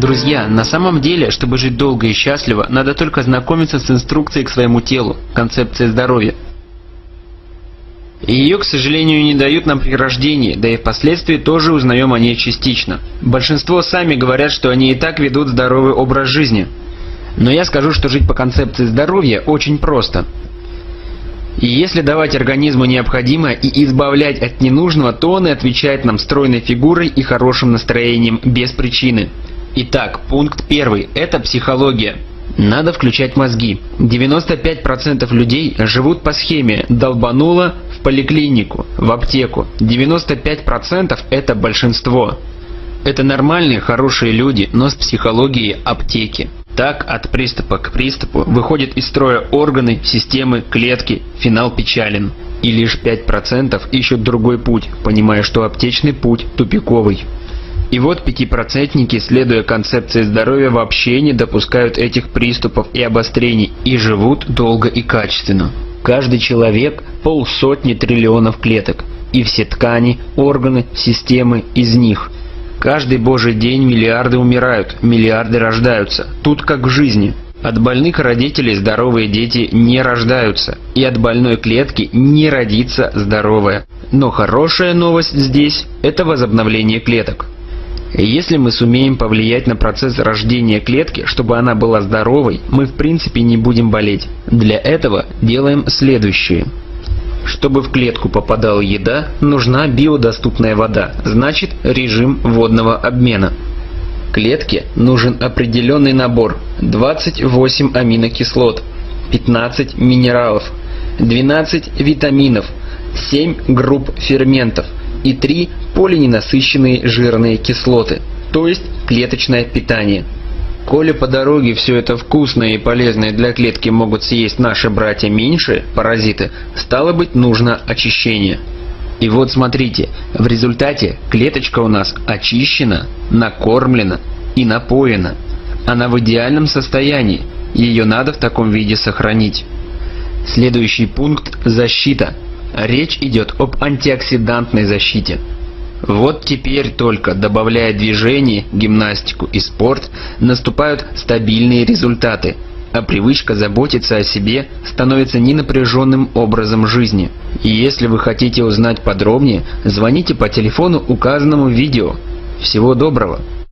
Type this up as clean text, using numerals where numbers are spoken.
Друзья, на самом деле, чтобы жить долго и счастливо, надо только знакомиться с инструкцией к своему телу, концепцией здоровья. Ее, к сожалению, не дают нам при рождении, да и впоследствии тоже узнаем о ней частично. Большинство сами говорят, что они и так ведут здоровый образ жизни. Но я скажу, что жить по концепции здоровья очень просто. И если давать организму необходимое и избавлять от ненужного, то он и отвечает нам стройной фигурой и хорошим настроением без причины. Итак, пункт первый – это психология. Надо включать мозги. 95% людей живут по схеме «долбануло в поликлинику, в аптеку». 95% – это большинство. Это нормальные, хорошие люди, но с психологией аптеки. Так, от приступа к приступу выходят из строя органы, системы, клетки, финал печален. И лишь 5% ищут другой путь, понимая, что аптечный путь тупиковый. И вот 5%, следуя концепции здоровья, вообще не допускают этих приступов и обострений и живут долго и качественно. Каждый человек – 500 триллионов клеток, и все ткани, органы, системы из них. Каждый божий день миллиарды умирают, миллиарды рождаются. Тут как в жизни. От больных родителей здоровые дети не рождаются, и от больной клетки не родится здоровая. Но хорошая новость здесь – это возобновление клеток. Если мы сумеем повлиять на процесс рождения клетки, чтобы она была здоровой, мы в принципе не будем болеть. Для этого делаем следующее. Чтобы в клетку попадала еда, нужна биодоступная вода, значит режим водного обмена. Клетке нужен определенный набор: 28 аминокислот, 15 минералов, 12 витаминов, 7 групп ферментов и 3 полиненасыщенные жирные кислоты, то есть клеточное питание. Коли по дороге все это вкусное и полезное для клетки могут съесть наши братья меньшие, паразиты, стало быть, нужно очищение. И вот смотрите, в результате клеточка у нас очищена, накормлена и напоена. Она в идеальном состоянии, ее надо в таком виде сохранить. Следующий пункт – защита. Речь идет об антиоксидантной защите. Вот теперь только, добавляя движение, гимнастику и спорт, наступают стабильные результаты, а привычка заботиться о себе становится ненапряженным образом жизни. И если вы хотите узнать подробнее, звоните по телефону, указанному в видео. Всего доброго!